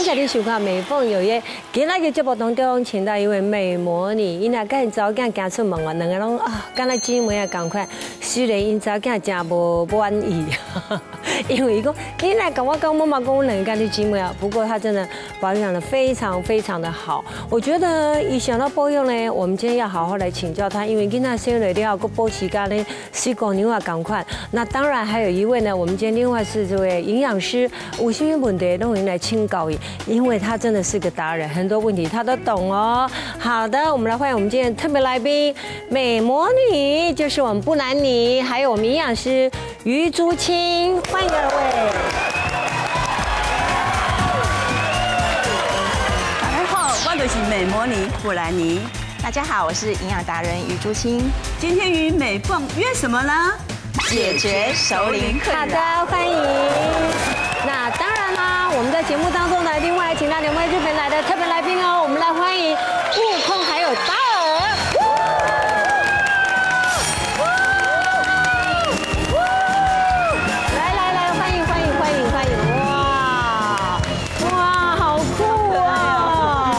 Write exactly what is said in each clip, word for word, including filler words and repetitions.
家你想看美凤有约，今仔日节目当中请到一位美魔女，因若甲因查某囝行出门啊，两个拢啊，敢若姊妹啊同款。虽然因查某囝真无满意，因为伊讲你来跟我讲，妈妈讲我两个干你姊妹啊，不过她真的保养的非常非常的好。我觉得一想到保养呢，我们今天要好好来请教她，因为囡仔生了了后，保持甲呢四公牛啊同款。那当然还有一位呢，我们今天另外是这位营养师，有什么问题都会来请教伊，因为他真的是个达人，很多问题他都懂哦。好的，我们来欢迎我们今天特别来宾，美魔女，就是我们不男女，还有我们营养师于朱青，欢迎二位。 大家好，我就是美魔女布兰妮。 大家好，我是营养达人于朱青。 今天与美凤约什么呢？ 解决熟龄困扰。 好的，欢迎。那当然啦，我们在节目当中呢，另外请到两位日本来的特别来宾哦，我们来欢迎悟空还有达尔。来来来，欢迎欢迎欢迎欢迎！哇哇，好酷啊！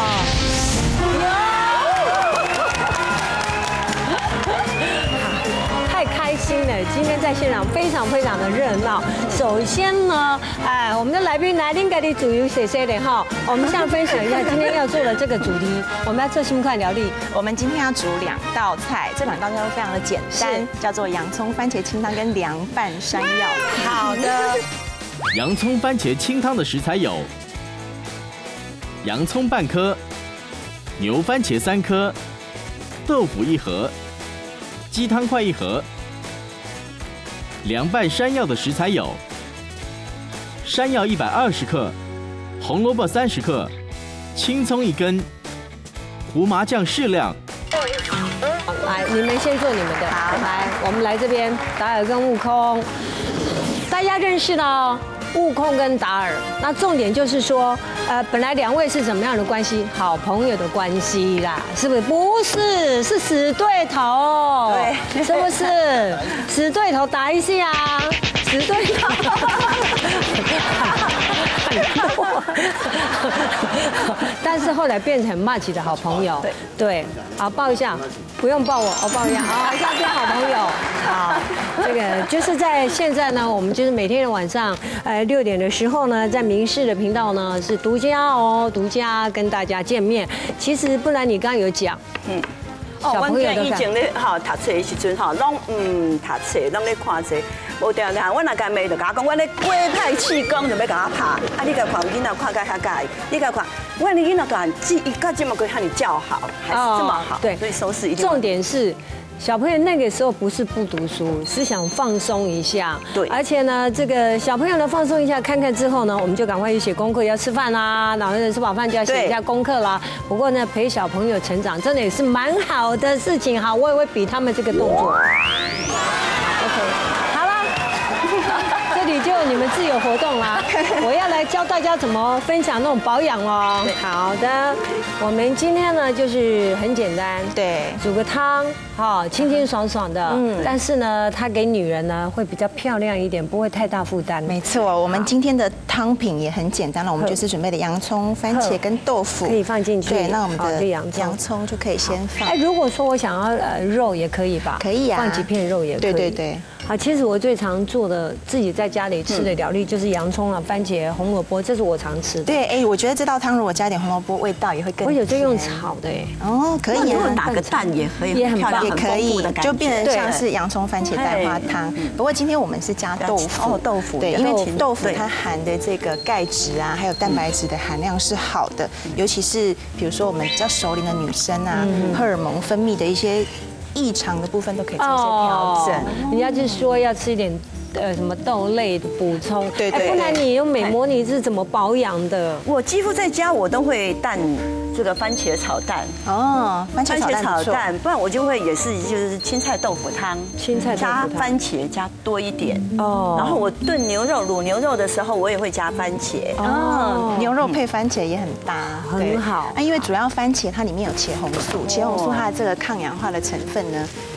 太开心了，今天在现场非常非常的热闹。首先呢，哎，我们的来宾来恁家的主游谁谁的哈，我们现在分享一下今天要做的这个主题，我们要做新款料理。 我们今天要煮两道菜，这两道菜都非常的简单，叫做洋葱番茄清汤跟凉拌山药。 好的。 洋葱番茄清汤的食材有：洋葱半颗、牛番茄三颗、豆腐一盒、鸡汤块一盒。凉拌山药的食材有：山药一百二十克、红萝卜三十克、青葱一根、胡麻酱适量。 来，你们先做你们的。好，来，我们来这边，达尔跟悟空，大家认识了悟空跟达尔。那重点就是说，呃，本来两位是怎么样的关系？好朋友的关系啦，是不是？不是，是死对头。对，是不是？死对头打一下啊！死对头。但是后来变成很 match 的好朋友。对对，好抱一下，不用抱我，我抱一下啊，这样变好朋友。好，这个就是在现在呢，我们就是每天的晚上，呃六点的时候呢，在民视的频道呢是独家哦，独家跟大家见面。其实不然你刚刚有讲，嗯。 哦，阮囝以前咧吼读册的时阵吼，拢唔读册，拢咧看册，无定定。阮若干妹就甲我讲，阮咧龟派气功就要甲我拍。啊，你甲看囡仔看甲遐介，你甲看，阮的囡仔敢记一个这么个和你叫好，还是这么好，对，所以收视一定。 重点是。小朋友那个时候不是不读书，是想放松一下。对，而且呢，这个小朋友呢放松一下，看看之后呢，我们就赶快去写功课，要吃饭啦，然后吃饱饭就要写一下功课啦。不过呢，陪小朋友成长真的也是蛮好的事情哈，我也会比他们这个动作。OK， 好了，这里就你们自由活动啦。我要来教大家怎么分享那种保养哦。好的，我们今天呢就是很简单，对，煮个汤。好，清清爽爽的，嗯，但是呢，它给女人呢会比较漂亮一点，不会太大负担。 没错，我们今天的汤品也很简单了，我们就是准备的洋葱、番茄跟豆腐， 可以放进去。 对，那我们的洋葱就可以先放。 哎，如果说我想要呃肉也可以吧？ 可以啊， 放几片肉也可以。对对对。好，其实我最常做的自己在家里吃的料理就是洋葱啊、番茄、红萝卜，这是我常吃的。 对，哎，我觉得这道汤如果加点红萝卜，味道也会更。 我有在用炒的哎。 哦，可以啊， 打个蛋也可以， 也很棒。 也可以，就变成像是洋葱番茄蛋花汤。不过今天我们是加豆腐，哦，豆腐，对，因为豆腐它含的这个钙质啊，还有蛋白质的含量是好的，尤其是比如说我们比较熟龄的女生啊，荷尔蒙分泌的一些异常的部分都可以做一些调整。 人家就说要吃一点。呃，什么豆类的补充？对对。不然你用美魔女是怎么保养的？ 我几乎在家我都会蛋这个番茄炒蛋哦，番茄炒蛋， 不然我就会也是就是青菜豆腐汤， 青菜加番茄加多一点哦。然后我炖牛肉卤牛肉的时候，我也会加番茄哦，牛肉配番茄也很搭， 很好。 啊，因为主要番茄它里面有茄红素，茄红素它的这个抗氧化的成分呢。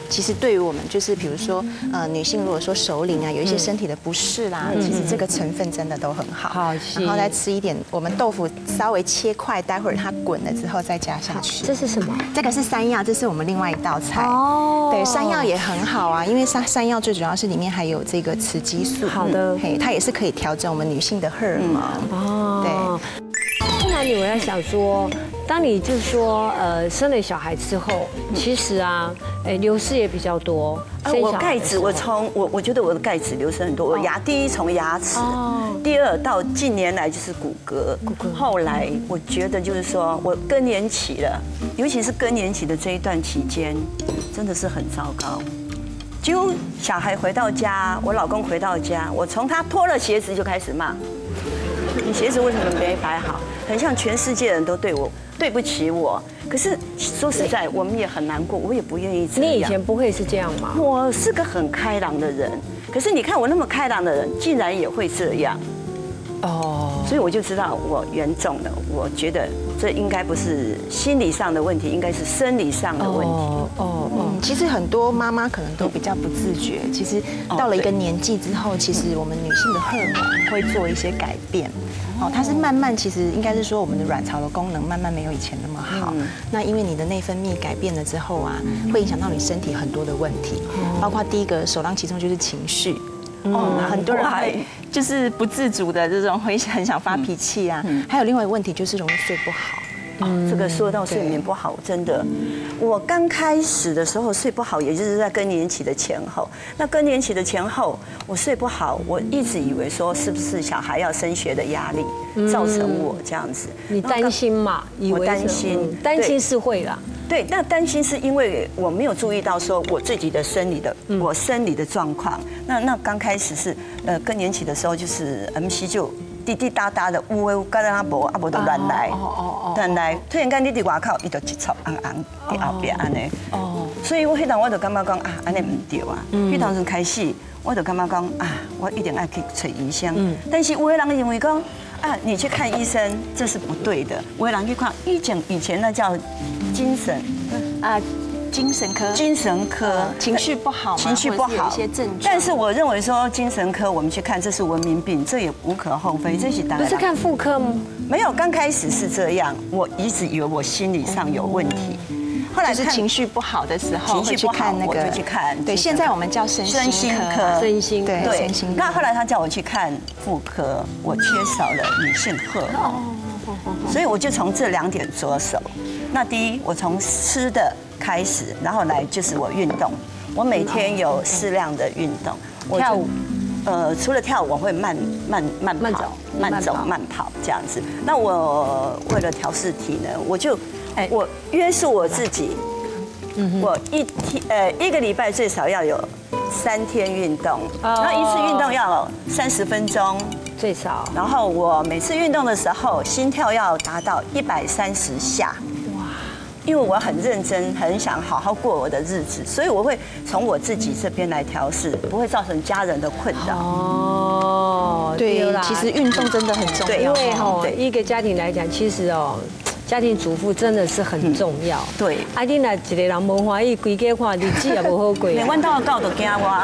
其实对于我们就是比如说呃女性如果说熟龄啊有一些身体的不适啦，其实这个成分真的都很好。 好， 然后再吃一点，我们豆腐稍微切块，待会儿它滚了之后再加下去。 这是什么？ 这个是山药，这是我们另外一道菜。哦，对，山药也很好啊，因为山山药最主要是里面还有这个雌激素。 好的， 嘿，它也是可以调整我们女性的荷尔蒙。哦，对。 不然你我在想说，当你就是说呃生了小孩之后，其实啊，哎流失也比较多。 我钙质，我从我我觉得我的钙质流失很多。我牙第一从牙齿，第二到近年来就是骨骼，后来我觉得就是说我更年期了，尤其是更年期的这一段期间，真的是很糟糕。几乎小孩回到家，我老公回到家，我从他脱了鞋子就开始骂。你鞋子为什么没摆好？很像全世界人都对我对不起我。可是说实在，我们也很难过，我也不愿意这样。 你以前不会是这样吗？ 我是个很开朗的人，可是你看我那么开朗的人，竟然也会这样。哦，所以我就知道我严重了。我觉得这应该不是心理上的问题，应该是生理上的问题。哦哦哦，其实很多妈妈可能都比较不自觉。其实到了一个年纪之后，其实我们女性的荷尔蒙会做一些改变。哦，它是慢慢，其实应该是说我们的卵巢的功能慢慢没有以前那么好。那因为你的内分泌改变了之后啊，会影响到你身体很多的问题，包括第一个首当其冲就是情绪。哦，很多人还就是不自主的这种会很想发脾气啊。还有另外一个问题就是容易睡不好。 哦，这个说到睡眠不好，真的，我刚开始的时候睡不好，也就是在更年期的前后。那更年期的前后，我睡不好，我一直以为说是不是小孩要升学的压力造成我这样子。 你担心嘛？ 我担心， 担心是会啦。 对，那担心是因为我没有注意到说我自己的生理的我生理的状况。那那刚开始是呃更年期的时候，就是 M C 就。滴滴答答的，有诶，跟阿无阿无就乱来，乱来。突然间你伫外口，伊就一撮红红伫后边安尼。哦。所以我迄当我就感觉讲啊，安尼唔对啊。迄当时开始，我就感觉讲啊，我一定要去找医生。嗯。但是有的人认为讲啊，你去看医生这是不对的。有的人去看以前以前那叫精神啊。 精神科， 精神科， 情绪不好， 情绪不好， 有一些症状。 但是我认为说精神科我们去看，这是文明病，这也无可厚非。这是当然。 不是看妇科吗？ 没有，刚开始是这样，我一直以为我心理上有问题。 后来是情绪不好的时候， 情绪不好，我就去看。 对，现在我们叫身心科， 身心对身心。 那后来他叫我去看妇科，我缺少了女性荷尔蒙，所以我就从这两点着手。那第一，我从吃的开始，然后来就是我运动，我每天有适量的运动。 跳舞， 呃，除了跳舞，我会慢慢慢慢走、慢走、慢跑这样子。那我为了调试体能，我就我约束我自己，我一天呃一个礼拜最少要有三天运动，然后一次运动要三十分钟。 最少， 然后我每次运动的时候，心跳要达到一百三十下，哇！因为我很认真，很想好好过我的日子，所以我会从我自己这边来调试，不会造成家人的困扰。哦， 对啦，其实运动真的很重要， 因为哈，一个家庭来讲，其实哦。家庭主妇真的是很重要。 对， 啊，你若一个人无欢喜，规家看日子也无好过。 连阮兜狗都惊我。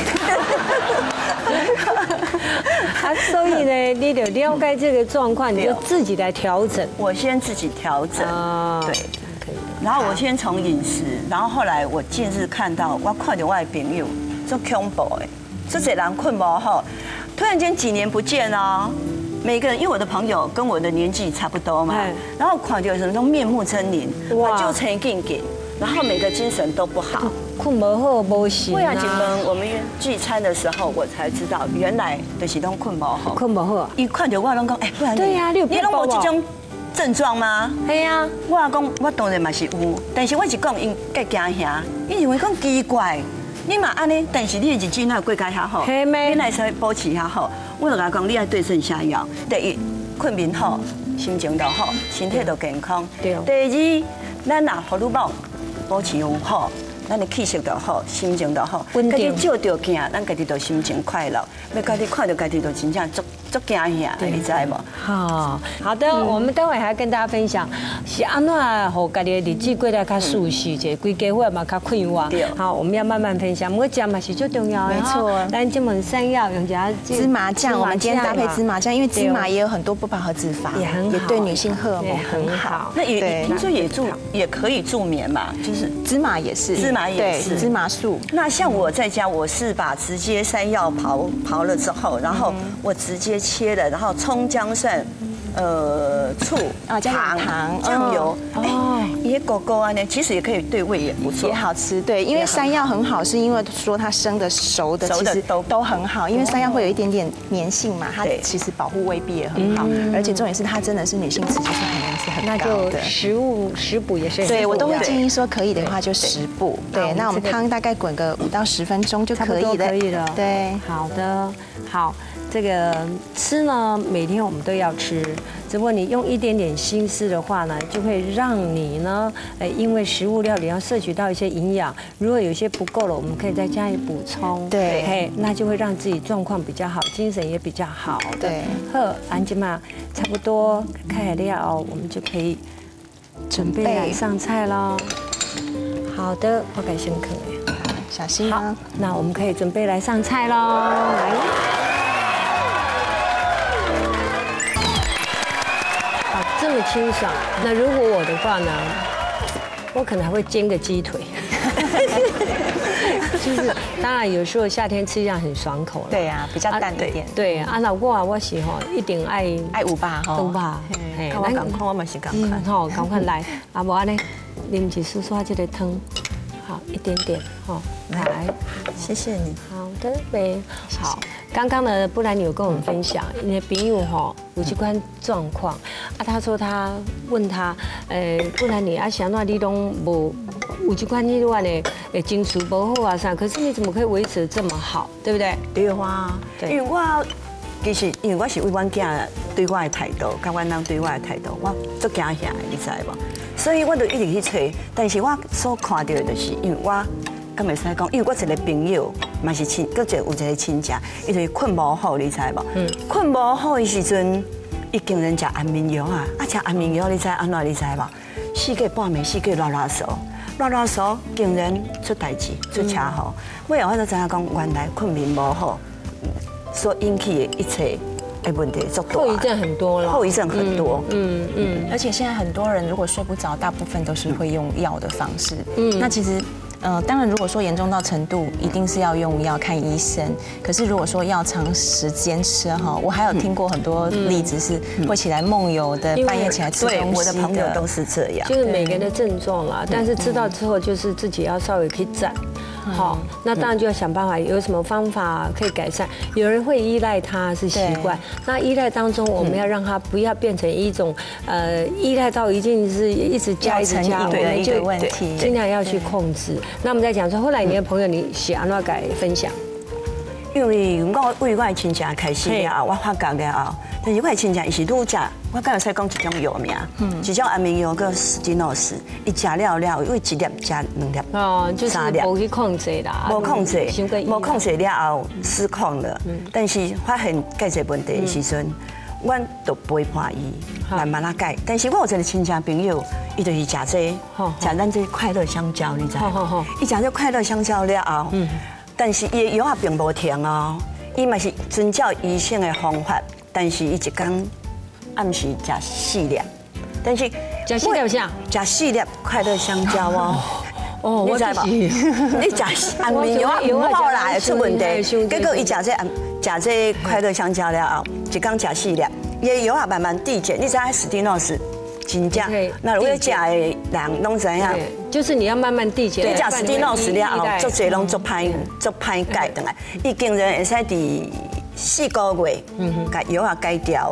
啊，所以呢，你得了解这个状况，你就自己来调整。 我先自己调整。对，可以。然后我先从饮食，然后后来我近日看到，我看到我的朋友做恐怖的，这些人困无好，突然间几年不见哦。每个人，因为我的朋友跟我的年纪差不多嘛，然后看到有人都面目狰狞，哇，就成紧紧，然后每个精神都不好， 困不好，不行。 为啊，今们我们聚餐的时候，我才知道原来就是拢困不好， 困不好。 一看到我拢讲，哎，不然对呀，你你拢无这种症状吗？ 系啊， 我讲我当然嘛是有，但是我是讲因介惊吓，因为讲奇怪。你嘛安尼，但是你的日子哪过介遐好？你来才保持遐好。我就甲讲，你爱对症下药。第一，困眠好，心情就好，身体就健康。对。第二，咱若荷尔蒙保持有好， 咱的气色就好，心情就好。 稳定。 家己照着镜，咱家己就心情快乐。要家己看到家己就真正足足惊吓，你知无？ 好，好的，我们待会还要跟大家分享是安怎让家己的日子过得较舒适一些，规家伙嘛较快活。好，我们要慢慢分享，不过吃嘛是最重要的。 没错， 咱这门山药用加芝麻酱，我们今天搭配芝麻酱，因为芝麻也有很多不饱和脂肪， 也很好， 也对女性荷尔蒙很好。 那也听说也助也可以助眠嘛，就是芝麻也是， 芝麻也是芝麻素。 那像我在家，我是把直接山药刨刨了之后，然后我直接切了，然后葱姜蒜。呃，醋啊，加糖、糖、 酱油，哦，也狗狗啊呢，其实也可以对胃也不错， 也好吃。对，因为山药很好，是因为说它生的、熟的，其实都都很好。因为山药会有一点点粘性嘛，它其实保护胃壁也很好，而且重点是它真的是女性雌激素含量是很高的。 那就食物食补也是。 对，我都会建议说可以的话就食补。对，那我们汤大概滚个五到十分钟就可以了。 可以了。 对， 好的，好。这个吃呢，每天我们都要吃，只不过你用一点点心思的话呢，就会让你呢，呃，因为食物料理要摄取到一些营养，如果有些不够了，我们可以再加以补充。 对， 嘿，那就会让自己状况比较好，精神也比较好。 对， 好，安吉嘛，差不多开了，我们就可以准备来上菜喽。好的，我改先可以。 好，小心啊。 那我们可以准备来上菜喽，来。这么清爽，那如果我的话呢，我可能还会煎个鸡腿，就是当然有时候夏天吃这样很爽口了。 对呀，比较淡一点。 对啊，那我啊我是吼一定爱爱五八吼， 五八， 嘿，我赶快我嘛是赶快， 吼赶快来，啊无安尼啉起叔叔这个汤，好一点点吼，来， 谢谢你。 好的呗，好。刚刚呢，不然你有跟我们分享，你的朋友哈有这款状况啊，他说他问他，呃，不然你啊想那你拢无有这款那款的呃精神不好啊啥，可是你怎么可以维持得这么好，对不对？ 对啊，因为我其实因为我是为阮囝对我的态度，甲阮人对我的态度，我足惊吓的，你知无？所以我就一直去找，但是我所看到的就是因为我。敢袂使讲，因为我一个朋友嘛是亲，搁一有一个亲戚，伊就是困无好，你知无？嗯。困无好的时阵，伊竟然食安眠药啊！啊，食安眠药，你知安怎？你知无？四个半暝，四个拉拉手，拉拉手，竟然出代志，出车祸。我后我才知影讲，原来困眠无好所引起的一切的问题，足大。 后遗症很多了。 后遗症很多。 嗯嗯。而且现在很多人如果睡不着，大部分都是会用药的方式。嗯。那其实。呃，当然，如果说严重到程度，一定是要用药看医生。可是如果说要长时间吃哈，我还有听过很多例子是会起来梦游的，半夜起来吃东西的。 我的朋友都是这样。 就是每个人的症状啦，但是知道之后，就是自己要稍微可以暂。好，那当然就要想办法，有什么方法可以改善。有人会依赖它是习惯，那依赖当中，我们要让它不要变成一种呃依赖到一定是一直加一直加， 我们就问题尽量要去控制。那我们再讲说，后来你的朋友你写安怎改分享？ 因为我为我的亲戚开始了后，我发觉了后，但是我的亲戚伊是愈食，我敢会使讲一种药名，一种安眠药叫史蒂诺斯，伊食了了，因为一粒食两粒， 哦，就是无去控制啦， 无控制，无控制了后失控了。但是发现介侪问题的时阵，我就陪伴伊慢慢啊改。但是我有一个亲戚朋友，伊就是食这，食咱这快乐香蕉，你知？伊食这快乐香蕉了后。但是伊的药啊并无停哦，伊嘛是遵照医生的方法，但是伊一天暗时食四粒，但是食四粒啥？ 食四粒快乐香蕉哦。 哦， 你知无？你食安眠药唔好啦，出问题。结果伊食这安食这快乐香蕉了后，一天食四粒，伊的药啊慢慢递减。你知影史蒂诺斯？真正，那如果食的人拢知影， 就是你要慢慢递减。 对，食史蒂诺斯了后，足侪拢足歹足歹改倒来。伊竟然会使伫四个月，甲药啊改掉，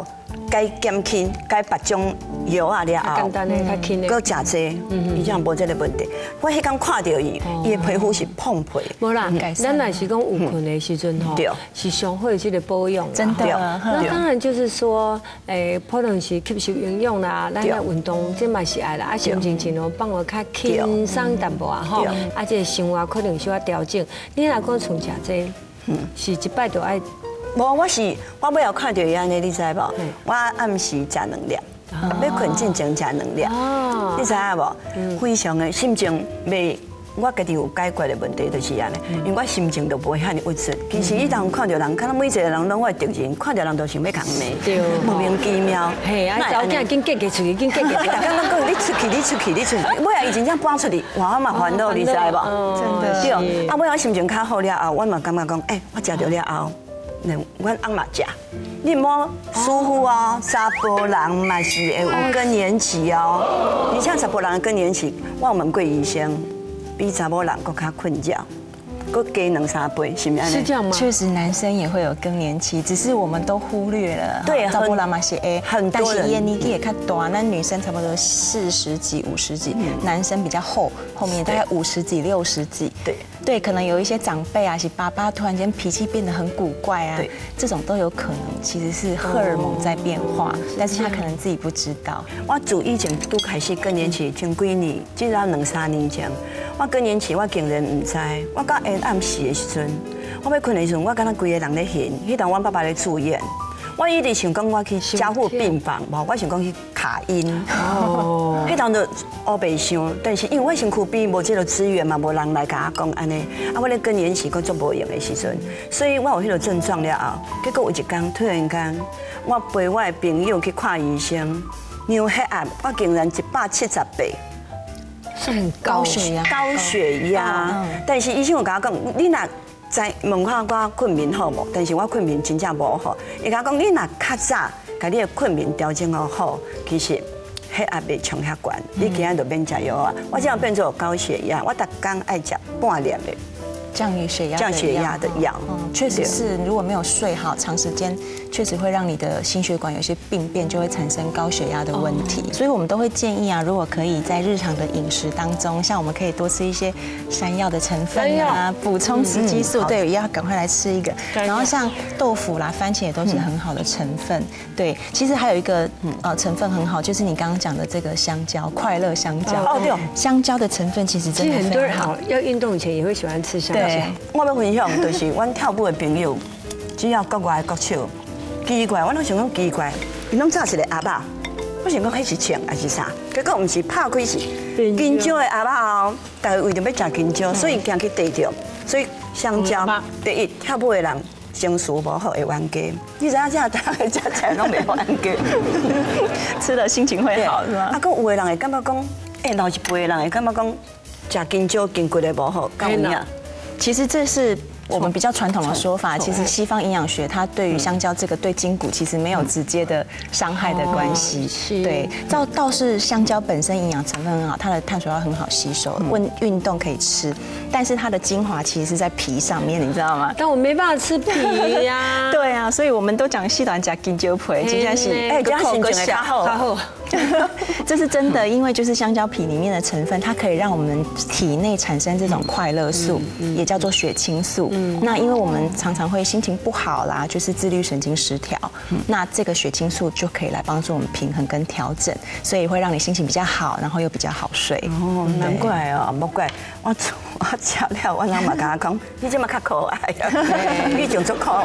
该减轻，该别种药啊了后， 简单的较轻的， 搁食济，伊就无这个问题。我迄天看到伊，伊的皮肤是碰皮。 无啦，咱若是讲有困的时阵吼，是上好这个保养， 真的。 那当然就是说，诶，可能是吸收营养啦，咱来运动这嘛是爱啦，啊，心情情哦，放我较轻松淡薄啊吼，啊，这生活可能需要调整。你若讲从食这，是一摆就爱。 无，我是我尾后看到伊安尼，你知无？我暗时食两粒，要困之前食两粒，你知影无？非常的心情袂。我家己有解决的问题就是安尼，因为我心情都不会遐尼郁卒。其实伊当看到人，看到每一个人拢我敌人，看到人都想要共骂，莫名其妙。 嘿，啊，早囝紧结结出去，紧结结出去。 大家拢讲你出去，你出去，你出去。尾啊，伊真正搬出去，哇，嘛烦恼，你知无？ 真的对。啊，尾我心情较好了后，我嘛感觉讲，哎，我食到了后，阮翁嘛食。你莫疏忽哦，查甫人嘛是会有更年期哦。而且查甫人的更年期，我有问过医生。比查某人更较困扰，更加两三倍，是咪？ 是这样吗？ 确实，男生也会有更年期，只是我们都忽略了。 对， 查甫人嘛是 A， 很多人。 但是年纪也较大，那女生差不多四十几、五十几，男生比较厚，后面大概五十几、六十几。 对。 对，可能有一些长辈啊，是爸爸突然间脾气变得很古怪啊，这种都有可能其实是荷尔蒙在变化，但是他可能自己不知道。 我自以前拄开始更年期前几年，至少两三年前，我更年期我竟然唔知，我到下暗时的时阵，我要困的时阵，我感觉规个人咧眩，迄阵阮爸爸咧住院。我一直想讲我去加护病房，无我想讲去卡因。哦，迄当就我袂想，但是因为我身躯边无这个资源嘛，无人来甲我讲安尼。啊，我咧更年期佫做无用的时阵，所以我有迄个症状了后，结果有一天突然间，我陪我的朋友去看医生，量血压我竟然一百七十八。 是很高血压。 高血压，但是医生有甲我讲，你若在问看我困眠好无？但是我困眠真正无好。伊甲讲你若较早，甲你的困眠调整好好，其实血压袂冲遐悬，你今仔就免食药啊。我这样变做高血压，我逐工爱食半粒的降血压降血压的药。 嗯，确实是，如果没有睡好，长时间确实会让你的心血管有些病变，就会产生高血压的问题。所以我们都会建议啊，如果可以在日常的饮食当中，像我们可以多吃一些山药的成分啊，补充雌激素。对，也要赶快来吃一个。然后像豆腐啦、番茄也都是很好的成分。对，其实还有一个呃成分很好，就是你刚刚讲的这个香蕉，快乐香蕉。哦，对，香蕉的成分其实真的很多人好，要运动以前也会喜欢吃香蕉。 对， 我要分享就是，阮跳舞的朋友，只要国外国手，奇怪，我拢想讲奇怪，伊拢炸一个鸭肉，我想讲迄是枪还是啥？结果毋是，拍开是金蕉的鸭肉哦，大家为着要食金蕉，所以行去地着，所以香蕉第一跳舞的人情绪无好会冤家，你知影这大家食起来拢袂冤家， 吃了心情会好是吗？ 啊，佮有的人会感觉讲，哎，老一辈的人会感觉讲，食金蕉筋骨的无好，敢有影？ 其实这是我们比较传统的说法。其实西方营养学它对于香蕉这个对筋骨其实没有直接的伤害的关系。对，倒倒是香蕉本身营养成分很好，它的碳水化很好吸收，运运动可以吃，但是它的精华其实是在皮上面，你知道吗？ 但我没办法吃皮呀。 对啊，所以我们都讲细短加金蕉皮，真的是哎，这样心情较好。 这是真的，因为就是香蕉皮里面的成分，它可以让我们体内产生这种快乐素，也叫做血清素。那因为我们常常会心情不好啦，就是自律神经失调，那这个血清素就可以来帮助我们平衡跟调整，所以会让你心情比较好，然后又比较好睡。 哦，难怪哦，莫怪我我食了，我老妈甲我讲，你这么较可爱啊，你种足可爱。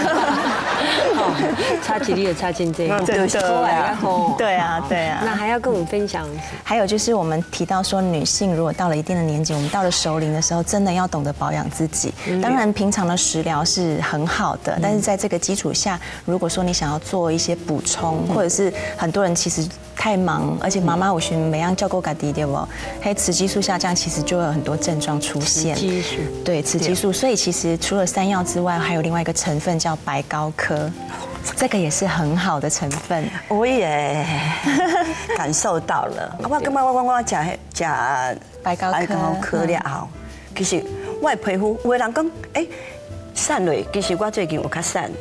差几粒也差进这个， 真的。对啊。对啊， 那还要跟我们分享。 还有就是我们提到说，女性如果到了一定的年纪，我们到了熟龄的时候，真的要懂得保养自己。当然，平常的食疗是很好的，但是在这个基础下，如果说你想要做一些补充，或者是很多人其实太忙，而且妈妈我寻每样叫够嘎低对不？还有雌激素下降，其实就会有很多症状出现。雌激素对雌激素，所以其实除了山药之外，还有另外一个成分叫白高科。这个也是很好的成分， 我也感受到了。我感觉我我我食食白高科了后，其实我的皮肤有的人讲，哎，散落，其实我最近有较散，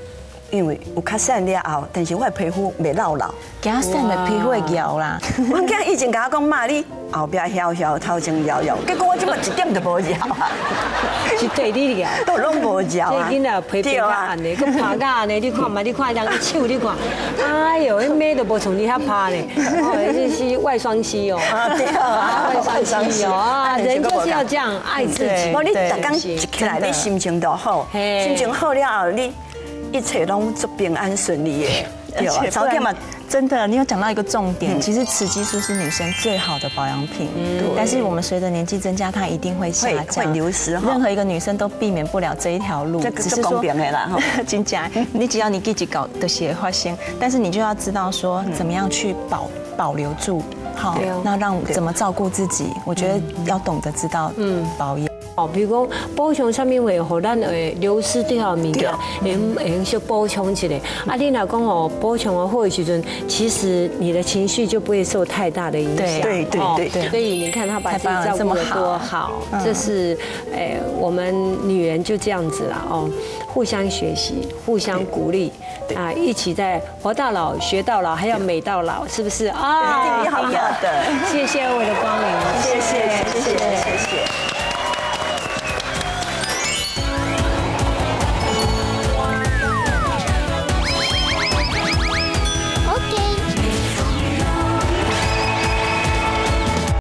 因为有较瘦了后，但是我的皮肤袂老老， 加瘦的皮肤会摇啦。 我囝以前甲我讲妈，你后壁摇摇，头前摇摇，结果我即马一点都无摇啊， 是对你摇， 都拢无摇啊。 这囡仔皮皮较暗的，佮拍甲安尼，你看嘛，你看人个手，你看，哎呦，迄妹都无像你遐拍呢，哦，这是外双膝哦， 对啊， 外双膝哦，啊，人就是要这样爱自己。 无你逐工一起来，你心情就好，心情好了后，你一切拢足平安顺利的。 对啊，早点嘛，真的，你有讲到一个重点，其实雌激素是女生最好的保养品，但是我们随着年纪增加，它一定会下降、 会流失。 任何一个女生都避免不了这一条路， 这是公平的啦。 真假，你只要你自己搞的血发现，但是你就要知道说怎么样去保保留住，好，那让怎么照顾自己，我觉得要懂得知道保养。 哦，比如讲补充上面会互咱会流失掉的物件，会会小补充一下。啊，你若讲哦补充的好的时阵，其实你的情绪就不会受太大的影响。 对对对对。 所以你看他把自己照顾得多好，这是诶我们女人就这样子啦哦，互相学习，互相鼓励啊，一起在活到老学到老，还要美到老，是不是啊？ 一定要的。 谢谢我的光临， 谢谢谢谢谢谢。